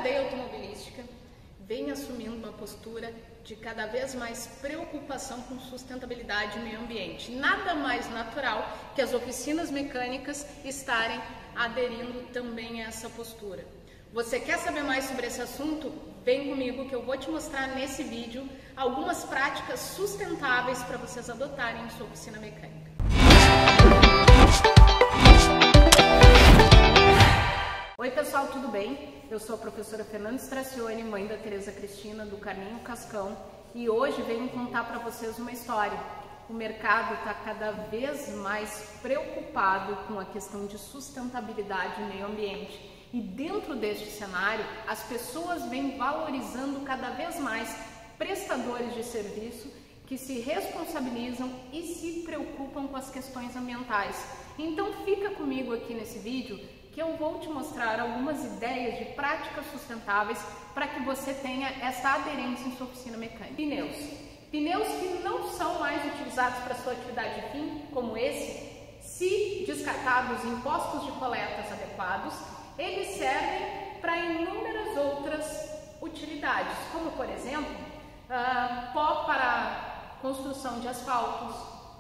cadeia automobilística vem assumindo uma postura de cada vez mais preocupação com sustentabilidade e meio ambiente. Nada mais natural que as oficinas mecânicas estarem aderindo também a essa postura. Você quer saber mais sobre esse assunto? Vem comigo que eu vou te mostrar nesse vídeo algumas práticas sustentáveis para vocês adotarem em sua oficina mecânica. Oi pessoal, tudo bem? Eu sou a professora Fernanda Stracione, mãe da Tereza Cristina, do Carminho Cascão, e hoje venho contar para vocês uma história. O mercado está cada vez mais preocupado com a questão de sustentabilidade e meio ambiente. E dentro deste cenário, as pessoas vêm valorizando cada vez mais prestadores de serviço que se responsabilizam e se preocupam com as questões ambientais. Então fica comigo aqui nesse vídeo que eu vou te mostrar algumas ideias de práticas sustentáveis para que você tenha essa aderência em sua oficina mecânica. Pneus. Pneus que não são mais utilizados para sua atividade de fim, como esse, se descartados em postos de coletas adequados, eles servem para inúmeras outras utilidades, como por exemplo, pó para construção de asfaltos,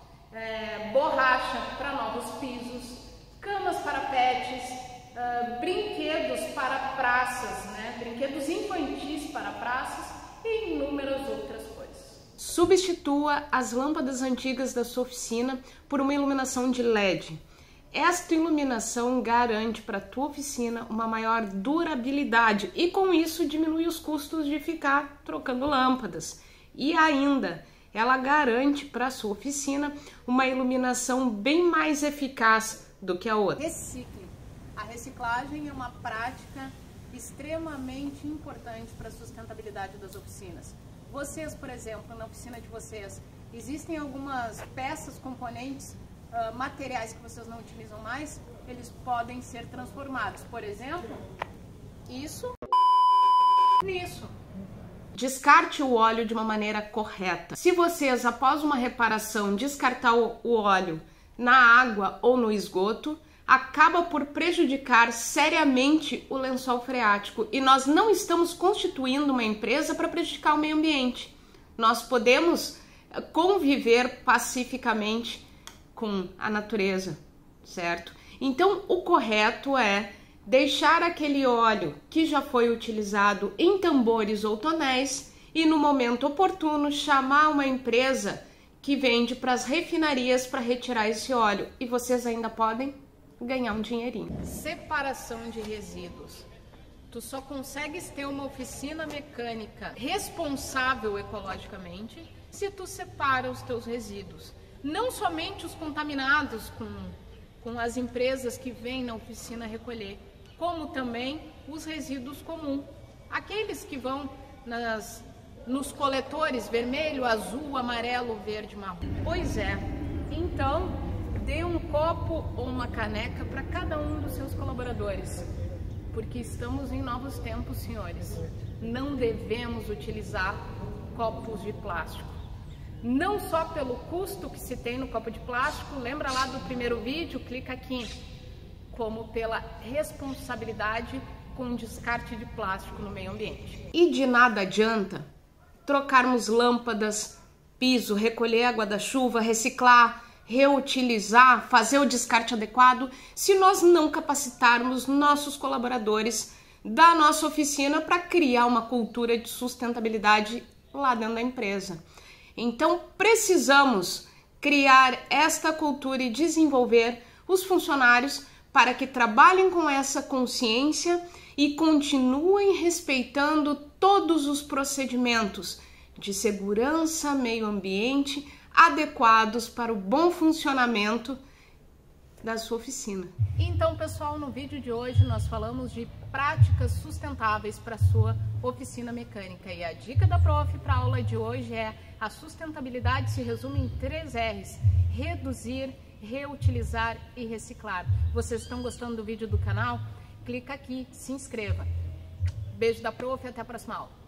borracha para novos pisos, camas para pets, brinquedos para praças, brinquedos infantis para praças e inúmeras outras coisas. Substitua as lâmpadas antigas da sua oficina por uma iluminação de LED. Esta iluminação garante para a tua oficina uma maior durabilidade e com isso diminui os custos de ficar trocando lâmpadas. E ainda, ela garante para a sua oficina uma iluminação bem mais eficaz do que a outra. Recicle. A reciclagem é uma prática extremamente importante para a sustentabilidade das oficinas. Vocês, por exemplo, na oficina de vocês, existem algumas peças, componentes, materiais que vocês não utilizam mais, eles podem ser transformados. Por exemplo, isso nisso. Descarte o óleo de uma maneira correta. Se vocês, após uma reparação, descartar o óleo na água ou no esgoto, acaba por prejudicar seriamente o lençol freático. E nós não estamos constituindo uma empresa para prejudicar o meio ambiente. Nós podemos conviver pacificamente com a natureza, certo? Então, o correto é deixar aquele óleo que já foi utilizado em tambores ou tonéis e, no momento oportuno, chamar uma empresa que vende para as refinarias para retirar esse óleo. E vocês ainda podem ganhar um dinheirinho. Separação de resíduos. Tu só consegues ter uma oficina mecânica responsável ecologicamente se tu separa os teus resíduos. Não somente os contaminados com as empresas que vêm na oficina recolher, como também os resíduos comuns. Aqueles que vão nos coletores vermelho, azul, amarelo, verde, marrom. Pois é, então dê um copo ou uma caneca para cada um dos seus colaboradores, porque estamos em novos tempos, senhores. Não devemos utilizar copos de plástico. Não só pelo custo que se tem no copo de plástico, lembra lá do primeiro vídeo, clica aqui, como pela responsabilidade com o descarte de plástico no meio ambiente. E de nada adianta trocarmos lâmpadas, piso, recolher água da chuva, reciclar, reutilizar, fazer o descarte adequado, se nós não capacitarmos nossos colaboradores da nossa oficina para criar uma cultura de sustentabilidade lá dentro da empresa. Então, precisamos criar esta cultura e desenvolver os funcionários para que trabalhem com essa consciência e continuem respeitando todos os procedimentos de segurança, meio ambiente, adequados para o bom funcionamento da sua oficina. Então, pessoal, no vídeo de hoje nós falamos de práticas sustentáveis para a sua oficina mecânica. E a dica da prof para a aula de hoje é: a sustentabilidade se resume em 3 R's: reduzir, reutilizar e reciclar. Vocês estão gostando do vídeo do canal? Clica aqui, se inscreva. Beijo da prof e até a próxima aula.